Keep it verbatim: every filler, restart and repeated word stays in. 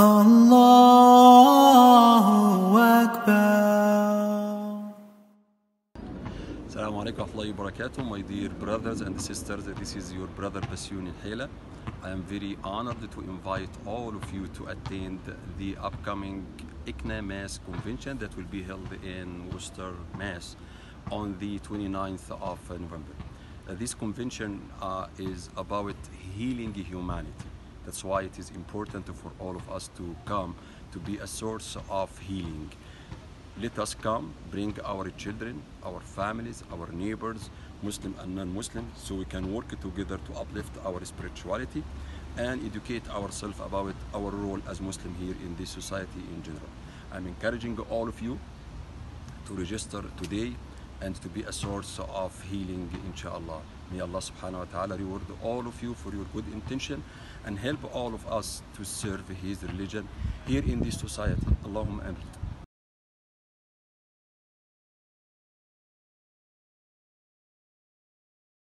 Allahu Akbar. Assalamu alaikum wa rahmatullahi wa barakatuh, my dear brothers and sisters. This is your brother Bassiouni Hela. I am very honored to invite all of you to attend the upcoming I C N A Mass Convention that will be held in Worcester, Mass on the twenty-ninth of November. Uh, this convention uh, is about healing humanity. That's why it is important for all of us to come to be a source of healing. Let us come, bring our children, our families, our neighbors, Muslim and non-Muslim, so we can work together to uplift our spirituality and educate ourselves about our role as Muslim here in this society in general. I'm encouraging all of you to register today and to be a source of healing, inshallah. May Allah subhanahu wa ta'ala reward all of you for your good intention and help all of us to serve His religion here in this society. Allahumma ameen.